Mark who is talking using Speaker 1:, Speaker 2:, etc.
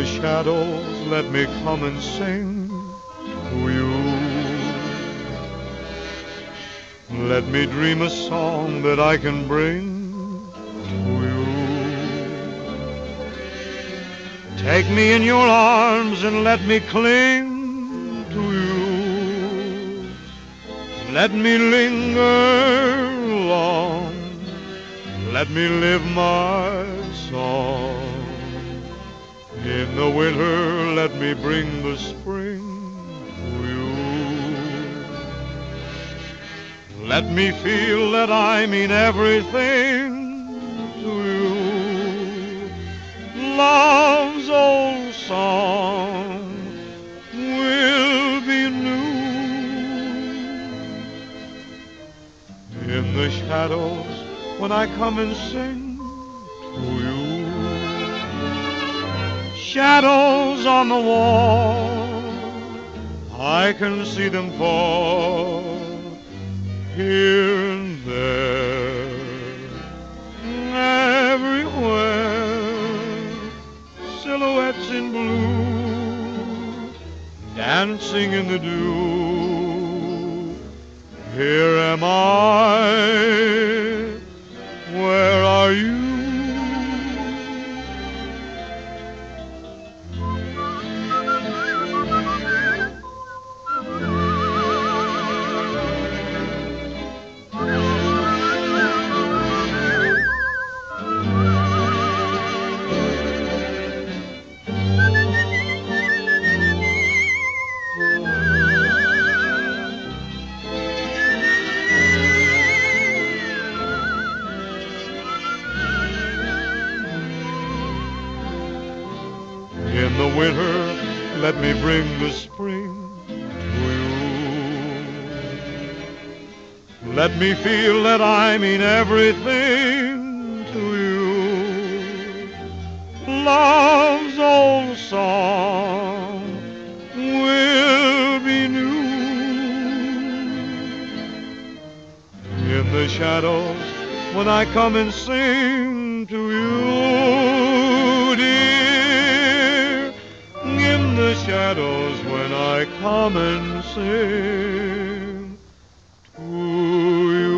Speaker 1: the shadows, let me come and sing to you. Let me dream a song that I can bring to you. Take me in your arms and let me cling to you. Let me linger long. Let me live my song. In the winter, let me bring the spring to you. Let me feel that I mean everything to you. Love's old song will be new. In the shadows, when I come and sing to you. Shadows on the wall, I can see them fall here and there, everywhere. Silhouettes in blue, dancing in the dew. Here am I, where are you? In the winter, let me bring the spring to you. Let me feel that I mean everything to you. Love's old song will be new. In the shadows, when I come and sing to you, dear. In the shadows when I come and sing to you.